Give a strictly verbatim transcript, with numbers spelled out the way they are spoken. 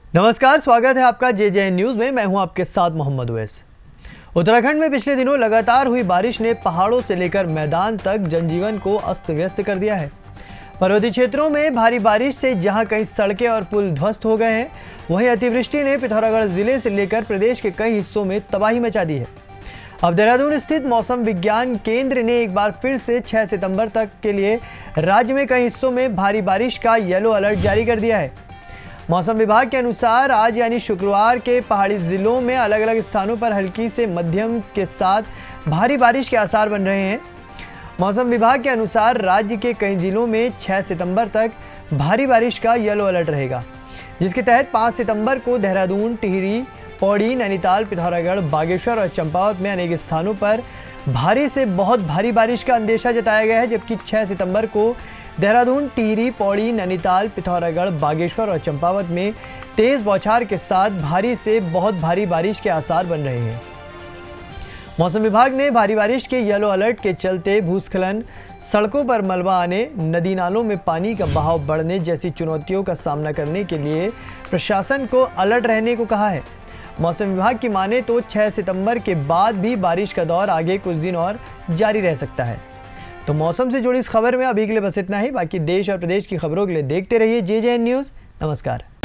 नमस्कार, स्वागत है आपका जे जे एन न्यूज़ में। मैं हूं आपके साथ मोहम्मद उवैस। उत्तराखंड में पिछले दिनों लगातार हुई बारिश ने पहाड़ों से लेकर मैदान तक जनजीवन को अस्त व्यस्त कर दिया है। पर्वतीय क्षेत्रों में भारी बारिश से जहां कई सड़कें और पुल ध्वस्त हो गए हैं, वहीं अतिवृष्टि ने पिथौरागढ़ जिले से लेकर प्रदेश के कई हिस्सों में तबाही मचा दी है। अब देहरादून स्थित मौसम विज्ञान केंद्र ने एक बार फिर से छह सितंबर तक के लिए राज्य में कई हिस्सों में भारी बारिश का येलो अलर्ट जारी कर दिया है। मौसम विभाग के अनुसार आज यानी शुक्रवार के पहाड़ी जिलों में अलग अलग स्थानों पर हल्की से मध्यम के साथ भारी बारिश के आसार बन रहे हैं। मौसम विभाग के अनुसार राज्य के कई जिलों में छह सितंबर तक भारी बारिश का येलो अलर्ट रहेगा, जिसके तहत पाँच सितंबर को देहरादून, टिहरी, पौड़ी, नैनीताल, पिथौरागढ़, बागेश्वर और चंपावत में अनेक स्थानों पर भारी से बहुत भारी बारिश का अंदेशा जताया गया है, जबकि छह सितंबर को देहरादून, टिहरी, पौड़ी, नैनीताल, पिथौरागढ़, बागेश्वर और चंपावत में तेज बौछार के साथ भारी से बहुत भारी बारिश के आसार बन रहे हैं। मौसम विभाग ने भारी बारिश के येलो अलर्ट के चलते भूस्खलन, सड़कों पर मलबा आने, नदी नालों में पानी का बहाव बढ़ने जैसी चुनौतियों का सामना करने के लिए प्रशासन को अलर्ट रहने को कहा है। मौसम विभाग की माने तो छह सितंबर के बाद भी बारिश का दौर आगे कुछ दिन और जारी रह सकता है। तो मौसम से जुड़ी इस खबर में अभी के लिए बस इतना ही। बाकी देश और प्रदेश की खबरों के लिए देखते रहिए जे जे एन न्यूज़। नमस्कार।